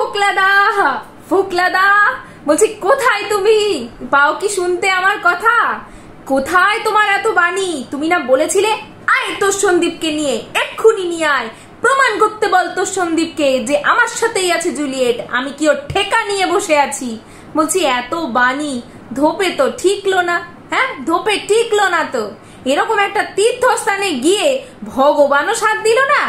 ফোকলাদা, ফোকলাদা বলছি কোথায় তুমি? পাও কি শুনতে আমার কথা? কোথায় তোমার এত বাণী? তুমি না বলেছিলে আয় তোর সন্দীপকে নিয়ে, এক্ষুনি নিয়ে আয়, প্রমাণ করতে বল তোর সন্দীপকে যে আমার সাথেই আছে জুলিয়েট, আমি কি ওর ঠেকা নিয়ে বসে আছি। বলছি এত বাণী ধোপে তো ঠিকলো না, হ্যাঁ ধোপে ঠিকলো না তো। এরকম একটা তীর্থস্থানে গিয়ে ভগবানও সাথ দিল না,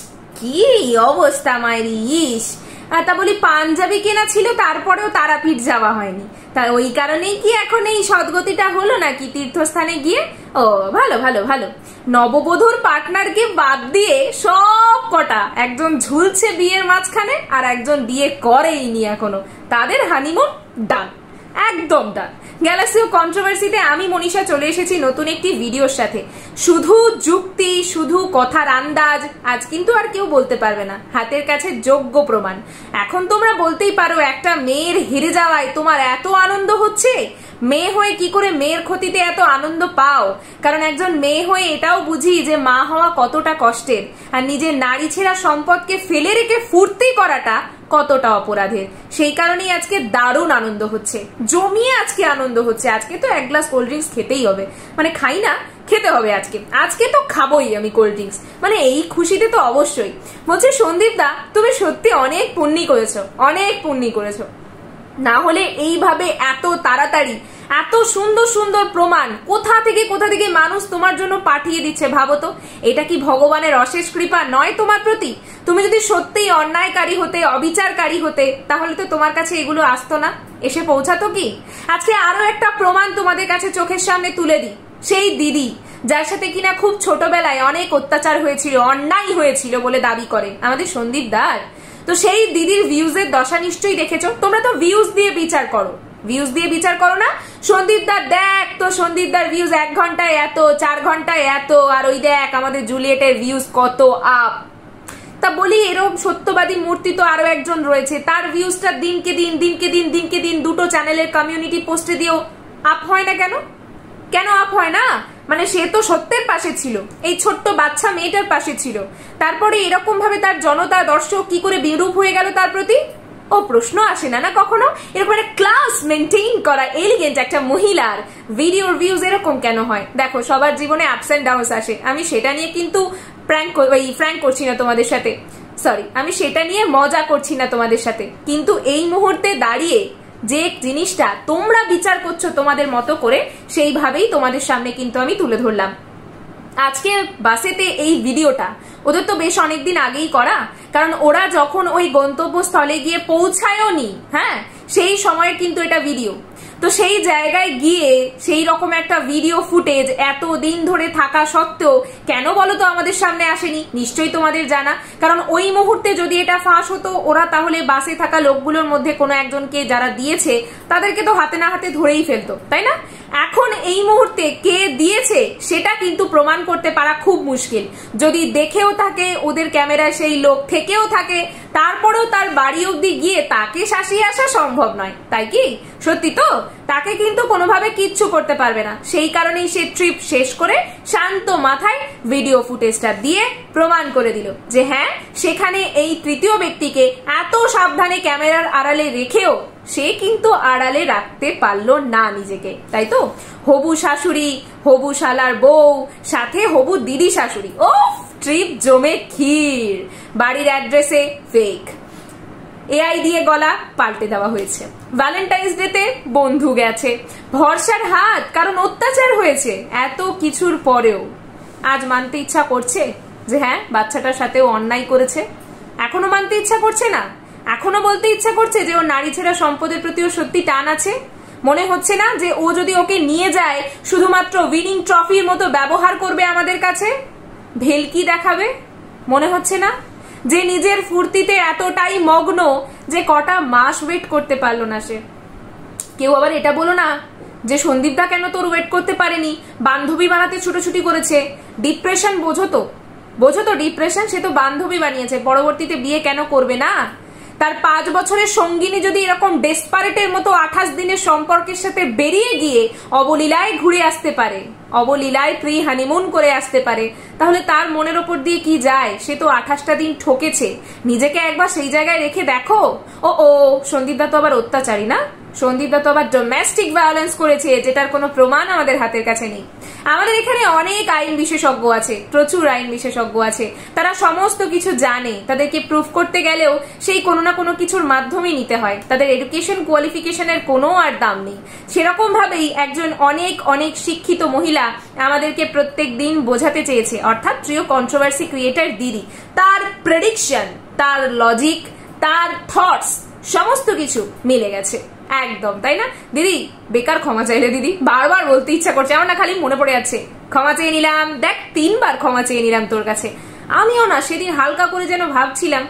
কি অবস্থা মায়েরি। ইস, তা বলি পাঞ্জাবি কেনা ছিল তারপরেও তারাপীঠ যাওয়া হয়নি, তা ওই কারণেই কি এখন এই সদ্গতিটা হলো নাকি তীর্থস্থানে গিয়ে? ও ভালো ভালো ভালো। নববধূর পার্টনারকে বাদ দিয়ে সব কটা একজন ঝুলছে বিয়ের মাঝখানে, আর একজন বিয়ে করেইনি এখনো, তাদের হানিমুন ডান, একদম ডান। গ্যালাক্সি ও কন্ট্রোভার্সিতে আমি মনীষা চলে এসেছি নতুন একটি ভিডিওর সাথে। শুধু যুক্তি, শুধু কথার আন্দাজ আজ কিন্তু আর কেউ বলতে পারবে না, হাতের কাছে যোগ্য প্রমাণ। এখন তোমরা বলতেই পারো একটা মেয়ের হেরে যাওয়ায় তোমার এত আনন্দ হচ্ছে, মেয়ে হয়ে কি করে মেয়ের ক্ষতিতে এত আনন্দ পাও? কারণ একজন মেয়ে হয়ে এটাও বুঝি যে মা হওয়া কতটা কষ্টের, আর নিজের নারী ছেঁড়া সম্পদকে ফেলে রেখে ফুর্তি করাটা কতটা অপরাধের। সেই কারণেই আজকে দারুণ আনন্দ হচ্ছে, জমিয়ে আজকে আনন্দ হচ্ছে। আজকে তো এক গ্লাস কোল্ড ড্রিঙ্কস খেতেই হবে, মানে খাই না, খেতে হবে আজকে, আজকে তো খাবোই আমি কোল্ড ড্রিঙ্কস, মানে এই খুশিতে তো অবশ্যই। বলছি সন্দীপ দা, তুমি সত্যি অনেক পুণ্যি করেছো, অনেক পুণ্যি করেছো, না হলে এইভাবে এত তাড়াতাড়ি এত সুন্দর সুন্দর প্রমাণ কোথা থেকে মানুষ তোমার জন্য পাঠিয়ে দিচ্ছে ভাবো তো। এটা কি ভগবানের অশেষ কৃপা নয় তোমার প্রতি? তুমি যদি সত্যিই অন্যায়কারী হতে, অবিচারকারী হতে, তাহলে তো তোমার কাছে এগুলো আসতো না, এসে পৌঁছাতো কি? আজকে আরো একটা প্রমাণ তোমাদের কাছে চোখের সামনে তুলে দিই। সেই দিদি যার সাথে কিনা খুব ছোটবেলায় অনেক অত্যাচার হয়েছিল, অন্যায় হয়েছিল বলে দাবি করে আমাদের সন্দীপ দার, তো সেই দিদির ভিউজের দশা নিশ্চয়ই দেখেছো। তোমরা তো ভিউজ দিয়ে বিচার করো, ভিউজ দিয়ে বিচার করো না। সন্দীপ দার দেখ তো, সন্দীপ দার ভিউজ 1 ঘন্টায় এত, 4 ঘন্টায় এত, আর ওই দেখ আমাদের জুলিয়েটের ভিউজ কত আপ। তা বলি এরকম সত্যবাদী মূর্তি তো আরো একজন রয়েছে, তার ভিউজটা দিনকে দিন দুটো চ্যানেলের কমিউনিটি পোস্টে দিয়েও আপ হয় না কেন? কেন আপ হয় না? মানে সে তো সত্যের পাশে ছিল, এই ছোট্ট বাচ্চা মেয়েটার পাশে ছিল, তারপরে এরকম ভাবে তার জনতা দর্শক কি করে বিরূপ হয়ে গেল তার প্রতি? ও প্রশ্ন আসে না না কখনো? এরকম একটা ক্লাস মেনটেইন করা এলিগেন্ট একটা মহিলার ভিডিওর ভিউজ এরকম কেন হয়? দেখো সবার জীবনে আপস এন্ড ডাউনস আসে, আমি সেটা নিয়ে কিন্তু ফ্র্যাঙ্ক করছি না তোমাদের সাথে, সরি আমি সেটা নিয়ে মজা করছি না তোমাদের সাথে, কিন্তু এই মুহূর্তে দাঁড়িয়ে যে জিনিসটা তোমরা বিচার করছো তোমাদের মতো করে, সেইভাবেই তোমাদের সামনে কিন্তু আমি তুলে ধরলাম। আজকে বাসেতে এই ভিডিওটা ওদের তো বেশ অনেকদিন আগেই করা, কারণ ওরা যখন ওই গন্তব্যস্থলে গিয়ে পৌঁছায়ও নি, হ্যাঁ সেই সময়ের কিন্তু এটা ভিডিও। তো সেই জায়গায় গিয়ে সেই রকম একটা ভিডিও ফুটেজ এত দিন ধরে থাকা সত্ত্বেও কেন বলো তো আমাদের সামনে আসেনি? নিশ্চয়ই তোমাদের জানা, কারণ ওই মুহূর্তে যদি এটা ফাঁস হতো, ওরা তাহলে বাসে থাকা লোকগুলোর মধ্যে কোনো একজনকে যারা দিয়েছে তাদেরকে তো হাতে না হাতে ধরেই ফেলতো, তাই না? এখন এই মুহূর্তে কে দিয়েছে সেটা কিন্তু প্রমাণ করতে পারা খুব মুশকিল। যদি দেখেও থাকে, ওদের ক্যামেরায় সেই লোক থেকেও থাকে, তারপরেও তার বাড়ি অব্দি গিয়ে তাকে শাসিয়ে আসা সম্ভব নয়, তাই কি? সত্যি তো, তাকে কিন্তু কোনোভাবে কিচ্ছু করতে পারবে না। সেই কারণেই সে ট্রিপ শেষ করে শান্ত মাথায় ভিডিও ফুটেজটা দিয়ে প্রমাণ করে দিল যে হ্যাঁ, সেখানে এই তৃতীয় ব্যক্তিকে এত সাবধানে ক্যামেরার আড়ালে রেখেও সে কিন্তু আড়ালে রাখতে পারলো না নিজেকে, তাই তো? হবু শাশুড়ি, হবু শালার বউ, সাথে হবু দিদি শাশুড়ি, ও ট্রিপ জমে ক্ষীর। বাড়ির অ্যাড্রেসে ফেক, এআই দিয়ে গলা পাল্টে দেওয়া হয়েছে। ভ্যালেন্টাইন্স ডেতে বন্ধু গেছে, ভরসার হাত, কারণ অত্যাচার হয়েছে। এত কিছুর পরেও আজ মানতে ইচ্ছা করছে যে হ্যাঁ বাচ্চাটার সাথেও অন্যায় করেছে? এখনো মানতে ইচ্ছা করছে না? এখনো বলতে ইচ্ছা করছে যে ও নারী ছেঁড়া সম্পদের প্রতিও সত্যি টান আছে? মনে হচ্ছে না যে ও যদি ওকে নিয়ে যায় শুধুমাত্র উইনিং ট্রফির মতো ব্যবহার করবে আমাদের কাছে, ভেলকি দেখাবে? মনে হচ্ছে না যে নিজের ফুর্তিতে এতটাই মগ্ন যে কটা মাস ওয়েট করতে পারলো না সে? কেউ আবার এটা বলো না যে সন্দীপদা কেন তোর ওয়েট করতে পারেনি, বান্ধবী বানাতে ছুটোছুটি করেছে। ডিপ্রেশন বোঝো তো ডিপ্রেশন, সে তো বান্ধবী বানিয়েছে, পরবর্তীতে বিয়ে কেন করবে না? তার 5 বছরের সঙ্গিনী যদি এরকম ডেসপারেটের মতো 28 দিনের সম্পর্কের সাথে বেরিয়ে গিয়ে অবলীলায় ঘুরে আসতে পারে, অবলীলায় প্রি হানিমুন করে আসতে পারে, তাহলে তার মনের ওপর দিয়ে কি যায়? সে তো 28টা দিন ঠকেছে। নিজেকে একবার সেই জায়গায় রেখে দেখো। ও সন্দীপদা তো আবার অত্যাচারী না, সন্দীপদা তো আবার ডোমেস্টিক ভায়োলেন্স করেছে, যেটার কোনো প্রমাণ আমাদের হাতের কাছে নেই। আমাদের এখানে অনেক আইন বিশেষজ্ঞ আছে, প্রচুর আইন বিশেষজ্ঞ আছে, তারা সমস্ত কিছু জানে। তাদেরকে প্রুফ করতে গেলেও সেই কোনো না কোনো কিছুর মাধ্যমেই নিতে হয়, তাদের এডুকেশন কোয়ালিফিকেশনের কোনো আর দাম নেই। সেরকম ভাবেই একজন অনেক অনেক শিক্ষিত মহিলা আমাদেরকে প্রত্যেক দিন বোঝাতে চেয়েছে, অর্থাৎ প্রিয় কন্ট্রোভার্সি ক্রিয়েটার দিদি, তার প্রেডিকশন, তার লজিক, তার থটস সমস্ত কিছু মিলে গেছে একদম, তাই না দিদি? বেকার ক্ষমা চাইলে দিদি, বারবার বলতে ইচ্ছা করছে আমার, না খালি মনে পড়ে যাচ্ছে। ক্ষমা চেয়ে নিলাম, দেখ 3 বার ক্ষমা চেয়ে নিলাম তোর কাছে। আমিও না সেদিন হালকা করে যেন ভাবছিলাম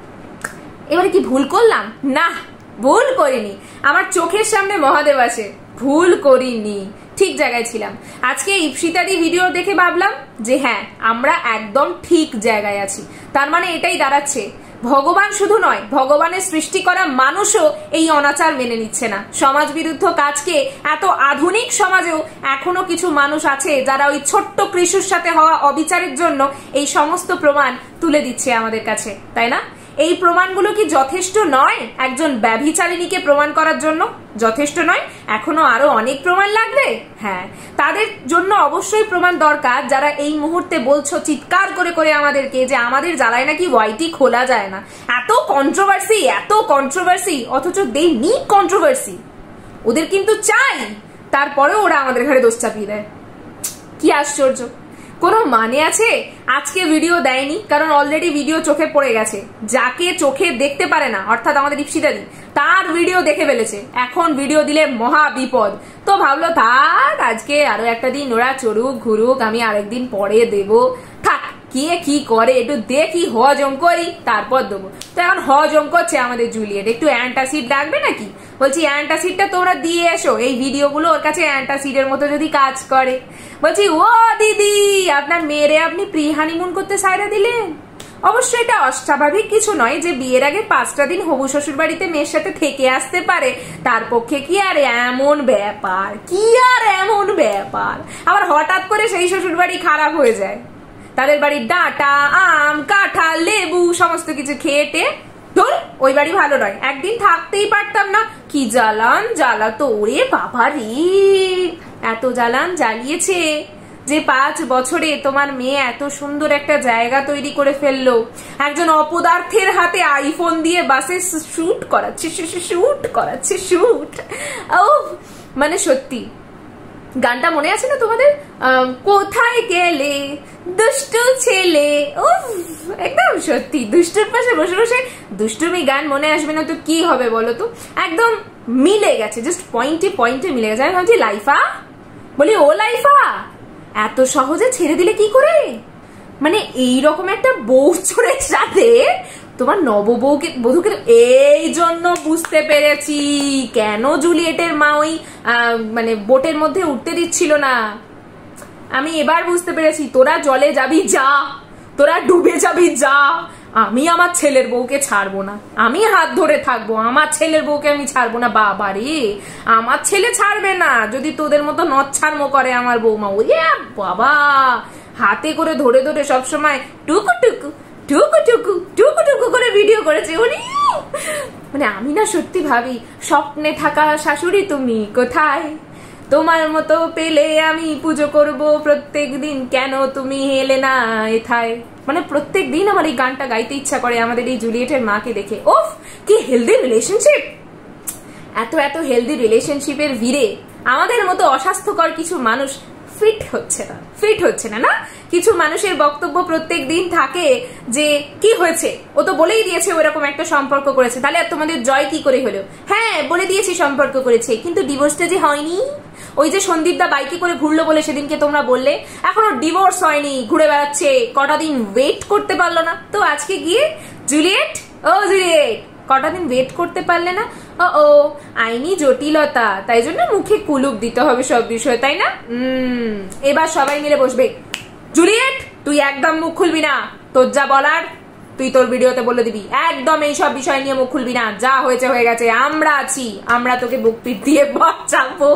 এবারে কি ভুল করলাম। না, ভুল করিনি, আমার চোখের সামনে মহাদেব আছে, ভুল করিনি, ঠিক জায়গায় ছিলাম। আজকে ইপসিতাদি ভিডিও দেখে ভাবলাম যে হ্যাঁ, আমরা একদম ঠিক জায়গায় আছি। তার মানে এটাই দাঁড়াচ্ছে ভগবান শুধু নয়, ভগবানের সৃষ্টি করা মানুষও এই অনাচার মেনে নিচ্ছে না। সমাজ বিরুদ্ধ কাজকে এত আধুনিক সমাজেও এখনো কিছু মানুষ আছে যারা ওই ছোট্ট কৃষুর সাথে হওয়া অবিচারের জন্য এই সমস্ত প্রমাণ তুলে দিচ্ছে আমাদের কাছে, তাই না? এই প্রমাণগুলো কি যথেষ্ট নয় একজন ব্যভিচারিণীকে প্রমাণ করার জন্য? যথেষ্ট নয়, এখনো আরো অনেক প্রমাণ লাগবে। হ্যাঁ, তাদের জন্য অবশ্যই প্রমাণ দরকার যারা এই মুহূর্তে বলছো চিৎকার করে করে আমাদেরকে যে আমাদের জ্বালায় নাকি ওয়াইটি খোলা যায় না। এত কন্ট্রোভার্সি, অথচ দে নিড কন্ট্রোভার্সি। ওদের কিন্তু চাই, তারপরেও ওরা আমাদের ঘরে দোষ চাপিয়ে দেয়। কি আশ্চর্য, কোনো মানে আছে? আজকে ভিডিও দেয়নি কারণ অলরেডি ভিডিও চোখে পড়ে গেছে। যাকে চোখে দেখতে পারে না, অর্থাৎ আমাদের ইপসিতাদি, তার ভিডিও দেখে ফেলেছে। এখন ভিডিও দিলে মহা বিপদ, তো ভাবলো থাক আজকে আরো একটা দিন ওরা চড়ুক ঘুরুক, আমি আরেকদিন পরে দেবো। থাক, কে কি করে একটু দেখি, হজম করি, তারপর দেবো। তো এখন হজম করছে আমাদের জুলিয়েট। একটু অ্যান্টাসিড লাগবে নাকি? বলছি অ্যান্টাসিডটা তোমরা দিয়ে এসো, এই ভিডিওগুলো ওর কাছে অ্যান্টাসিডের মতো যদি কাজ করে। বলছি ও দিদি, আপনার মেয়েরে আপনি প্রি হানিমুন করতে সাইরা দিলেন। অবশ্য এটা অস্বাভাবিক কিছু নয় যে বিয়ের আগে 5টা দিন হবু শ্বশুর বাড়িতে মেয়ের সাথে থেকে আসতে পারে। তার পক্ষে কি আর এমন ব্যাপার, আবার হঠাৎ করে সেই শ্বশুর বাড়ি খারাপ হয়ে যায়, তাদের বাড়ির ডাঁটা, আম, কাঁঠাল, লেবু সমস্ত কিছু খেয়েটে ধর ওই বাড়ি ভালো নয়। একদিন থাকতেই পারতাম না, কি জ্বালান জ্বালাতো, ওরে বাবা রে, এত জ্বালান জ্বালিয়েছে যে 5 বছরে তোমার মেয়ে এত সুন্দর একটা জায়গা তৈরি করে ফেললো। একজন অপদার্থের হাতে আইফোন দিয়ে বাসে শুট করাচ্ছে। ও মানে সত্যি, গানটা মনে আছে না তোমাদের? কোথায় গেলে দুষ্টু ছেলে। একদম সত্যি, দুষ্টুর পাশে বসে বসে দুষ্টুমি গান মনে আসবে না তো কি হবে বলো তো? একদম মিলে গেছে, জাস্ট পয়েন্টে মিলে গেছে। আমি ভাবছি লাইফা, বলি ও লাইফা, এত সহজে ছেড়ে দিলে কি করে? মানে এইরকম একটা বউ চোরের সাথে তোমার নববধূকে। এই জন্য বুঝতে পেরেছি কেন জুলিয়েটের মা ওই মানে বোটের মধ্যে উঠতে দিচ্ছিল না। আমি এবার বুঝতে পেরেছি, তোরা জলে যাবি যা, তোরা ডুবে যাবি যা, আমি আমার ছেলের বউকে ছাড়বো না, আমি হাত ধরে থাকবো, আমার ছেলের বউকে আমি ছাড়বো না। বাবা রে, আমার ছেলে ছাড়বে না যদি তোদের মতো নচ্ছাড়মো করে আমার বৌমা। ওই বাবা, হাতে করে ধরে ধরে সবসময় টুকু টুকু করে ভিডিও করেছে উনি। মানে আমি না সত্যি ভাবি, স্বপ্নে থাকা শাশুড়ি তুমি কোথায়? তোমার মতো পেলে আমি পুজো করব প্রত্যেক দিন, কেন তুমি এলে না এথায়? মানে প্রত্যেক দিন আমার এই গানটা গাইতে ইচ্ছা করে আমাদের এই জুলিয়েটের মাকে দেখে। ওফ, কি হেলদি রিলেশনশিপ! এত হেলদি রিলেশনশিপের ভিড়ে আমাদের মতো অস্বাস্থ্যকর কিছু মানুষ ফিট হচ্ছে না। না, কিছু মানুষের বক্তব্য প্রত্যেক দিন থাকে যে কি হয়েছে, ও তো বলেই দিয়েছে ওরকম একটা সম্পর্ক করেছে, তাহলে আর তোমাদের জয় কি করে হলো? হ্যাঁ, বলে দিয়েছি সম্পর্ক করেছে, কিন্তু ডিভোর্সটা যে হয়নি। ওই যে সন্দীপদা বাইকে করে ঘুরলো বলে সেদিনকে তোমরা বললে, এখনো ডিভোর্স হয়নি, ঘুরে বেড়াচ্ছে, কটা দিন ওয়েট করতে পারলো না। তো আজকে গিয়ে জুলিয়েট, কটা দিন ওয়েট করতে পারলে না? ও আইনি জটিলতা, তাই জন্য মুখে কুলুপ দিতে হবে সব বিষয়, তাই না? এবার সবাই মিলে বসবে। জুলিয়েট, তুই একদম মুখ খুলবি না, তোর যা বলার তুই তোর ভিডিওতে বলে দিবি, একদম এইসব বিষয় নিয়ে মুখ খুলবি না, যা হয়েছে হয়ে গেছে, আমরা আছি, আমরা তোকে বুক পিট দিয়ে বাঁচাবো।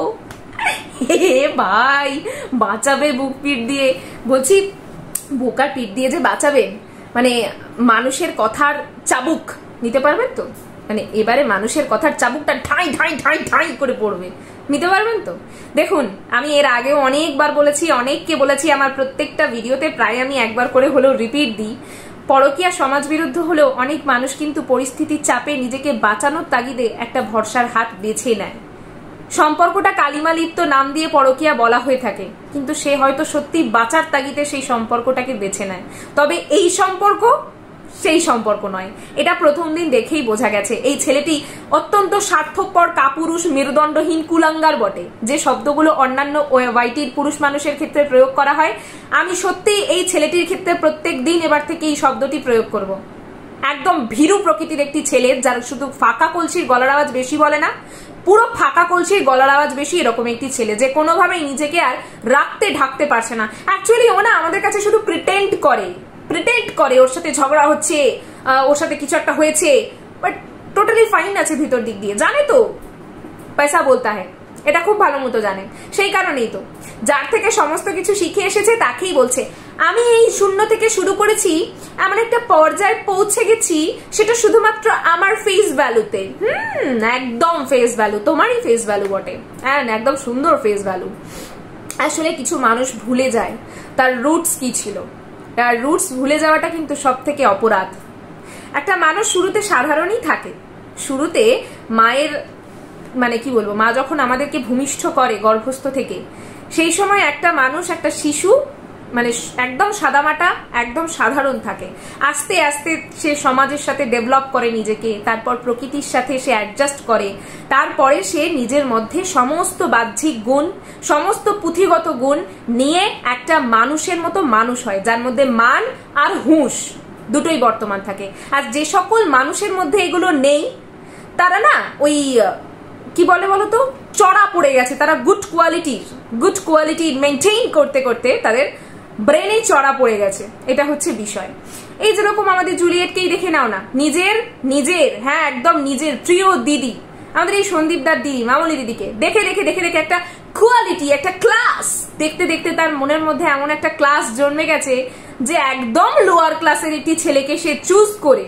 হে ভাই, বাঁচাবে বুক পিট দিয়ে? বলছি বুকার পিট দিয়ে যে বাঁচাবেন, মানে মানুষের কথার চাবুক নিতে পারবেন তো? মানে এবারে মানুষের কথার চাবুকটা ঠাই ঠাই ঠাই ঠাই করে পড়বে, নিতে পারবেন তো? দেখুন, আমি এর আগেও অনেকবার বলেছি, অনেককে বলেছি, আমার প্রত্যেকটা ভিডিওতে প্রায় আমি একবার করে হলেও রিপিট দিই, পরকীয়া সমাজ বিরুদ্ধ হলেও অনেক মানুষ কিন্তু পরিস্থিতির চাপে নিজেকে বাঁচানোর তাগিদে একটা ভরসার হাত বেছে নেয়। সম্পর্কটা কালিমালিপ্ত নাম দিয়ে পরকীয়া বলা হয়ে থাকে, কিন্তু সে হয়তো সত্যি বাঁচার তাগিদে সেই সম্পর্কটাকে বেছে নেয়। তবে এই সম্পর্ক সেই সম্পর্ক নয়, এটা প্রথম দিন দেখেই বোঝা গেছে। এই ছেলেটি অত্যন্ত স্বার্থপর, কাপুরুষ, মেরুদণ্ডহীন, কুলাঙ্গার বটে। যে শব্দগুলো অন্যান্য ওয়াইটির পুরুষ মানুষের ক্ষেত্রে প্রয়োগ করা হয়, আমি সত্যি এই ছেলেটির ক্ষেত্রে প্রত্যেক দিন এবার থেকে এই শব্দটি প্রয়োগ করব। একদম ভীরু প্রকৃতির একটি ছেলে, যার শুধু ফাঁকা কলসির গলার আওয়াজ বেশি বলে না, পুরো ফাঁকা কলসির গলার আওয়াজ বেশি, এরকম একটি ছেলে যে কোনোভাবেই নিজেকে আর রাখতে ঢাকতে পারছে না। অ্যাকচুয়ালি ও না আমাদের কাছে শুধু প্রিটেন্ড করে ওর সাথে ঝগড়া হচ্ছে, ওর সাথে কিছু একটা হয়েছে, বাট টোটালি ফাইন আছে ভিতর দিক দিয়ে। জানে তো পয়সা বলতা হ্যায়, এটা খুব ভালো মতো জানে। সেই কারণেই তো যার থেকে সমস্ত কিছু শিখে এসেছে তাকেই বলছে, আমি এই শূন্য থেকে শুরু করেছি, এমন একটা পর্যায়ে পৌঁছে গেছি, সেটা শুধুমাত্র আমার ফেস ভ্যালুতে। একদম ফেস ভ্যালু, তোমারই ফেস ভ্যালু বটে, হ্যাঁ একদম সুন্দর ফেস ভ্যালু। আসলে কিছু মানুষ ভুলে যায় তার রুটস কি ছিল। আর রুটস ভুলে যাওয়াটা কিন্তু সব থেকে অপরাধ। একটা মানুষ শুরুতে সাধারণই থাকে, শুরুতে মায়ের মানে কি বলবো, মা যখন আমাদেরকে ভূমিষ্ঠ করে গর্ভস্থ থেকে, সেই সময় একটা মানুষ, একটা শিশু মানে একদম সাদামাটা, একদম সাধারণ থাকে। আস্তে আস্তে সে সমাজের সাথে ডেভেলপ করে নিজেকে, তারপর প্রকৃতির সাথে সে অ্যাডজাস্ট করে, তারপরে সে নিজের মধ্যে সমস্ত বাহ্যিক গুণ, সমস্ত পুঁথিগত গুণ নিয়ে একটা মানুষের মতো মানুষ হয়, যার মধ্যে মান আর হুঁশ দুটোই বর্তমান থাকে। আর যে সকল মানুষের মধ্যে এগুলো নেই, তারা না ওই কি বলে বলতো, চড়া পড়ে গেছে। তারা গুড কোয়ালিটি মেনটেইন করতে করতে তাদের ব্রেনে চড়া পড়ে গেছে, এটা হচ্ছে বিষয়। এই যেরকম আমাদের জুলিয়েটকেই দেখে নাও না, নিজের হ্যাঁ একদম নিজের প্রিয় দিদি, আমাদের এই সন্দীপদার দিদি, মামনি দিদিকে দেখে একটা কোয়ালিটি, একটা ক্লাস দেখতে দেখতে তার মনের মধ্যে এমন একটা ক্লাস জন্মে গেছে যে একদম লোয়ার ক্লাসের একটি ছেলেকে সে চুজ করে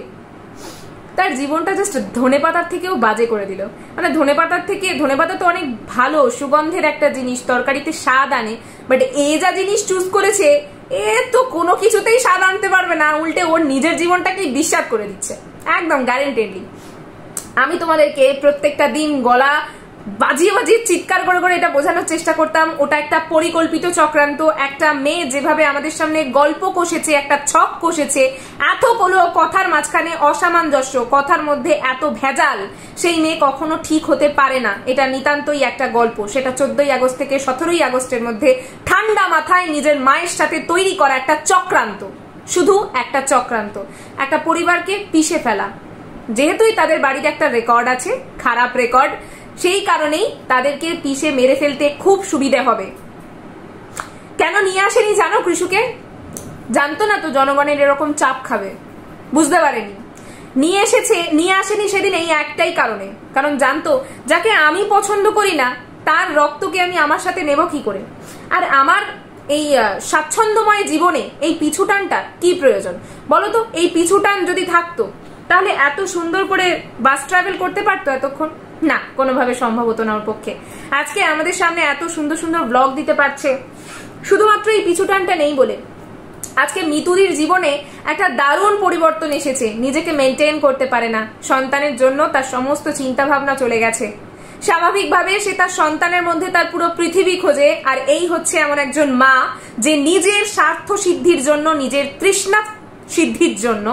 তার জীবনটা জাস্ট ধনেপাতার থেকেও বাজে করে দিল। মানে ধনেপাতা তো অনেক ভালো সুগন্ধের একটা জিনিস, তরকারিতে স্বাদ আনে, বাট এ যা জিনিস চুজ করেছে, এ তো কোনো কিছুতেই স্বাদ আনতে পারবে না, উল্টে ওর নিজের জীবনটাকেই বিশ্বাস করে দিচ্ছে, একদম গ্যারেন্টেডলি। আমি তোমাদেরকে প্রত্যেকটা দিন গলা বাজিয়ে চিৎকার করে এটা বোঝানোর চেষ্টা করতাম, ওটা একটা পরিকল্পিত চক্রান্ত। একটা মেয়ে যেভাবে আমাদের সামনে গল্প কষেছে, একটা ছক কষেছে, এতগুলো কথার মাঝখানে অসামঞ্জস্য, কথার মধ্যে এত ভেজাল, সেই মেয়ে কখনো ঠিক হতে পারে না। এটা নিতান্তই একটা গল্প। সেটা 14ই আগস্ট থেকে 17ই আগস্টের মধ্যে ঠান্ডা মাথায় নিজের মায়ের সাথে তৈরি করা একটা চক্রান্ত, শুধু একটা চক্রান্ত, একটা পরিবারকে পিষে ফেলা। যেহেতুই তাদের বাড়িতে একটা রেকর্ড আছে, খারাপ রেকর্ড, সেই কারণেই তাদেরকে পিষে মেরে ফেলতে খুব সুবিধা হবে। কেন নিয়ে আসেনি জানো কৃষুকে? জানতো না তো জনগণের এরকম চাপ খাবে, বুঝতে পারেনি। নিয়ে আসেনি সেদিন এই একটাই কারণে, কারণ জানতো যাকে আমি পছন্দ করি না তার রক্তকে আমি আমার সাথে নেব কি করে। আর আমার এই স্বাচ্ছন্দ্যময় জীবনে এই পিছুটানটা কি প্রয়োজন বলো তো? এই পিছুটান যদি থাকতো তাহলে এত সুন্দর করে বাস ট্রাভেল করতে পারতো এতক্ষণ? না, কোনোভাবে সম্ভব হতো না ওর পক্ষে। আজকে আমাদের সামনে এত সুন্দর সুন্দর ব্লগ দিতে পারছে শুধুমাত্র এই পিছুটানটা নেই বলে। আজকে মিতুরির জীবনে একটা দারুণ পরিবর্তন এসেছে, নিজেকে মেনটেন করতে পারে না, সন্তানের জন্য তার সমস্ত চিন্তা ভাবনা চলে গেছে। স্বাভাবিকভাবে সে তার সন্তানের মধ্যে তার পুরো পৃথিবী খোঁজে। আর এই হচ্ছে এমন একজন মা যে নিজের স্বার্থ সিদ্ধির জন্য, নিজের তৃষ্ণা সিদ্ধির জন্য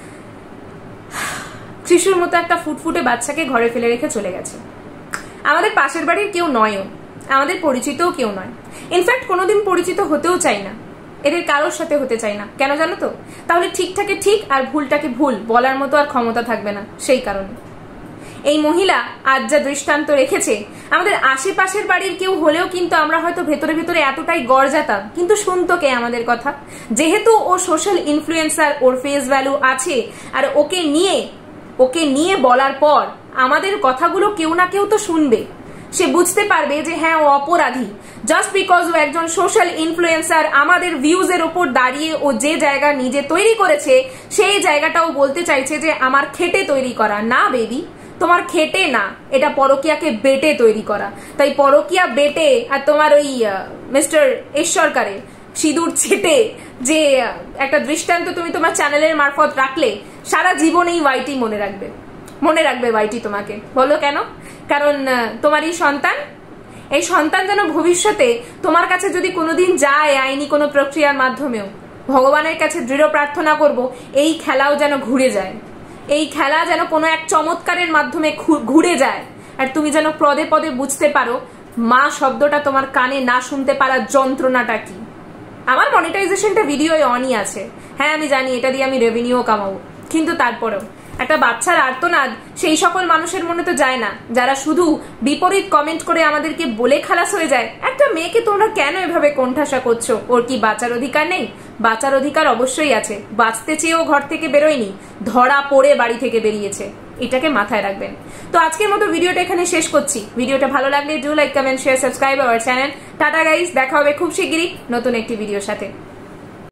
শিশুর মতো একটা ফুটফুটে বাচ্চাকে ঘরে ফেলে রেখে চলে গেছে। আমাদের পাশের বাড়ির কেউ নয়ও, আমাদের পরিচিতও কেউ নয়, ইনফ্যাক্ট কোনোদিন পরিচিত হতেও চাই না, এদের কারোর সাথে হতে চাই না। কেন জানো তো? তাহলে ঠিকঠাকে ঠিক আর ভুলটাকে ভুল বলার মতো আর ক্ষমতা থাকবে না, সেই কারণে। এই মহিলা আজ যা দৃষ্টান্ত রেখেছে, আমাদের আশেপাশের বাড়ির কেউ হলেও কিন্তু আমরা হয়তো ভেতরে ভেতরে এতটাই গড়জাতাম, কিন্তু শুনতো কে আমাদের কথা? যেহেতু ও সোশ্যাল ইনফ্লুয়েন্সার, ওর ফেস ভ্যালু আছে, আর ওকে নিয়ে বলার পর আমাদের কথাগুলো কেউ না কেউ তো শুনবে। সে বুঝতে পারবে যে হ্যাঁ, ও অপরাধী। জাস্ট বিকজ ও একজন সোশ্যাল ইনফ্লুয়েন্সার, আমাদের ভিউজ এর ওপর দাঁড়িয়ে ও যে জায়গা নিজে তৈরি করেছে, সেই জায়গাটাও বলতে চাইছে যে আমার খেটে তৈরি করা। না বেবি, তোমার খেটে না, এটা পরকিয়াকে বেটে তৈরি করা। তাই পরকিয়া বেটে আর তোমার ওই মিস্টার এস সরকারের সিঁদুর ছেটে যে একটা দৃষ্টান্ত তুমি তোমার চ্যানেলের মারফত রাখলে, সারা জীবন এই ওয়াইটি মনে রাখবে ওয়াইটি তোমাকে। বলো কেন? কারণ তোমার এই সন্তান যেন ভবিষ্যতে তোমার কাছে যদি কোনোদিন যায় আইনি কোনো প্রক্রিয়ার মাধ্যমেও, ভগবানের কাছে দৃঢ় প্রার্থনা করব এই খেলাও যেন ঘুরে যায়, এই খেলা যেন কোনো এক চমৎকারের মাধ্যমে ঘুরে যায়, আর তুমি যেন পদে পদে বুঝতে পারো মা শব্দটা তোমার কানে না শুনতে পারার যন্ত্রণাটা কি। আমার মনিটাইজেশনটা ভিডিওয় অনই আছে, হ্যাঁ আমি জানি এটা দিয়ে আমি রেভিনিউ কামাবো, কিন্তু তারপরেও একটা বাচ্চার আর্তনাদ সেই সকল মানুষের মনে তো যায় না যারা শুধু বিপরীত কমেন্ট করে আমাদেরকে বলে খালাস হয়ে যায়। একটা মেয়েকে তোমরা কেন এভাবে কোণঠাসা করছো? ওর কি বাঁচার অধিকার নেই? বাঁচার অধিকার অবশ্যই আছে। বাঁচতে চেয়েও ঘর থেকে বেরোয়নি, ধরা পড়ে বাড়ি থেকে বেরিয়েছে। এটাকে মাথায় রাখবেন। তো আজকের মতো ভিডিওটা এখানে শেষ করছি। ভিডিওটা ভালো লাগলে do like, comment, share, subscribe our channel. Tata guys, দেখা হবে খুব শিগগিরই নতুন একটি ভিডিওর সাথে।